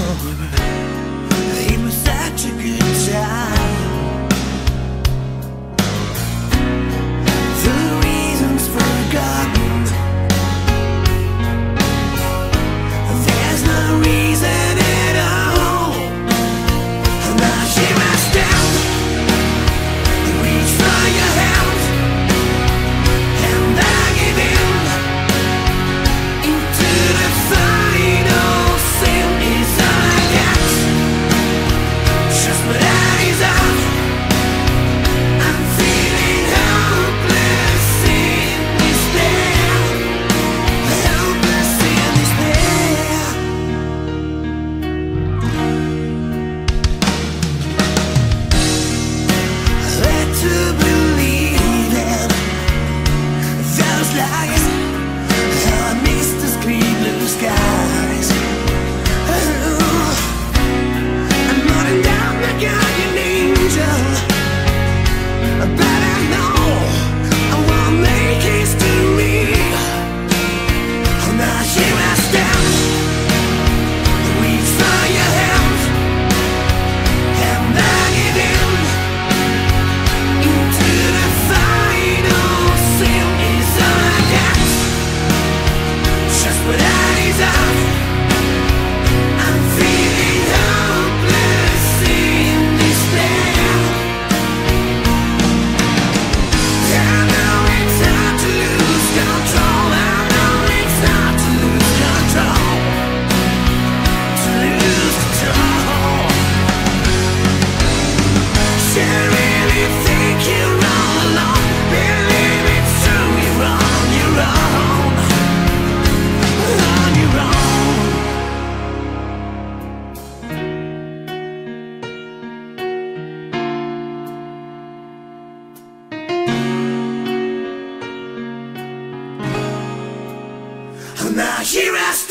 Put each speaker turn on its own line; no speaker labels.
It was such a good time. The reasons forgotten. There's no reason at all. Now she must down. Reach for your hand, and I give in. Into the final sin is all I got. Just my eyes off. I'm feeling hopeless in despair. Hopeless in despair. Led to believe in those lies. I miss the clear blue skies. I'm more than down the guardian angel, but I know I won't make history. Now she must down. Reach for your hand, and I give in. Into the final sin is all I got. Just what I desire. I'm feeling hopeless in despair. I know it's hard to lose control. I know it's hard to lose control. To lose control. She really think you're all alone. Believe it's true, you're on your own. On your own. Now here I